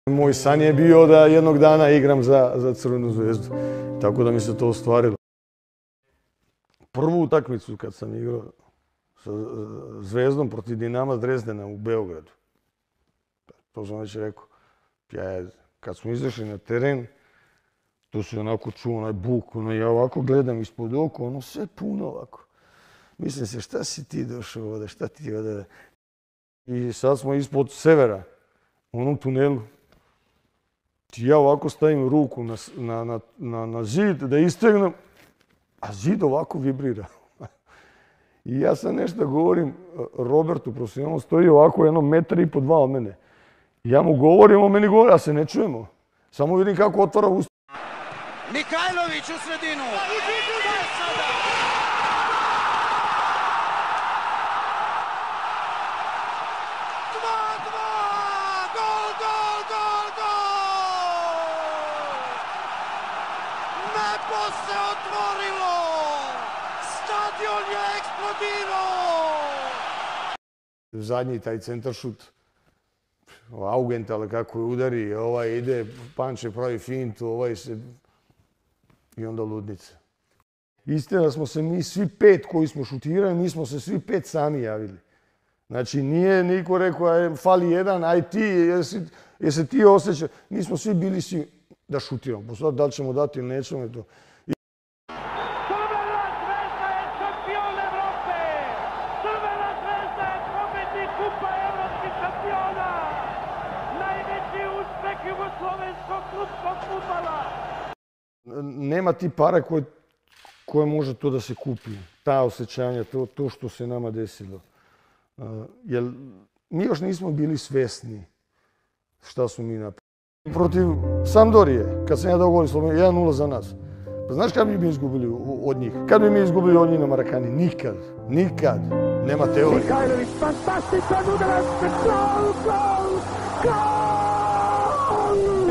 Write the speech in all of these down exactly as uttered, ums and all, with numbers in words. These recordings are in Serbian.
Moj san je bio da jednog dana igram za, za Crvenu zvezdu, tako da mi se to ostvarilo. Prvu utakmicu kad sam igrao sa Zvezdom protiv Dinama Drezdena u Beogradu, to sam već rekao, ja, kad smo izašli na teren, to se onako čuo onaj buk, ono, ja ovako gledam ispod oko, ono sve puno ovako. Mislim se, šta si ti došao ovdje, šta ti ovdje? I sad smo ispod Severa, u onom tunelu. Ja ovako stavim ruku na, na, na, na zid da istegnem, a zid ovako vibrira. I ja sad nešto govorim Robertu, prosim, on stoji ovako jedno metar i po dva od mene. Ja mu govorim, on meni govori, a se ne čujemo. Samo vidim kako otvara usta. Mihajlović u sredinu. Nebo se otvorilo! Stadion je eksplodirao! Zadnji taj centaršut, Augent, ali kako je udari, ovaj ide, Panče pravi fintu, ovaj se... I onda ludnica. Istina da smo se mi svi pet koji smo šutirali, mi smo se svi pet sami javili. Znači nije niko rekao, aj, fali jedan, aj ti, jesi, jesi ti osjećao. Mi smo svi bili svi da šutiramo. Posle da li ćemo dati ili nećemo je to. Crvena zvezda je šampion Evrope! Crvena zvezda je pobednik kupa evropskih šampiona! Najveći uspeh jugoslovenskog klubskog fudbala! Nema ti para koje, koje može to da se kupi. Ta osjećanja, to, to što se nama desilo. Uh, jer mi još nismo bili svesni šta su mi napravili. Protiv Sampdorije, kad sam ja dao gol Sloveniji, jedan nula za nas. Pa znaš kad bi mi izgubili od njih? Kad bi mi izgubili od njih na Marakani? Nikad. Nikad. Nema teorije. Mihajlović, fantastičan udarac, gol, gol, gol!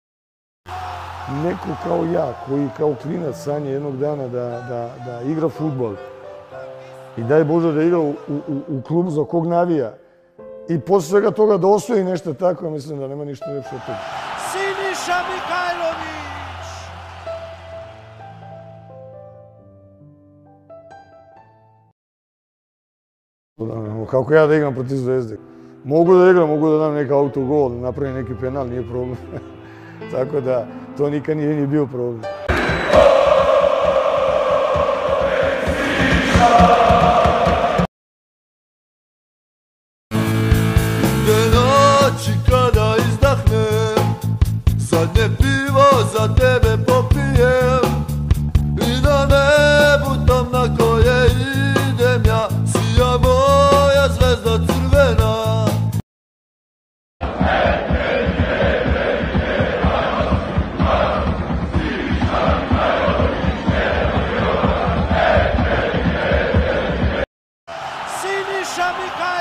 Neko kao ja, koji kao klinac sanja jednog dana da, da, da igra fudbal i daj Bože da igra u, u, u klubu za kog navija i posle svega toga da osvoji nešto tako, ja mislim da nema ništa lepše od toga. Siniša Mihajlović! Kako ja da igram protiv Zvezde? Mogu da igram, mogu da dam neki autogol, napravim neki penal, nije problem. Tako da to nikad nije ni bio problem. Te noći kada izdahnem, zadnje pivo za tebe popijem i na nebu tam na koje idem ja, sija moja zvezda crvena. Siniša Mihajlović!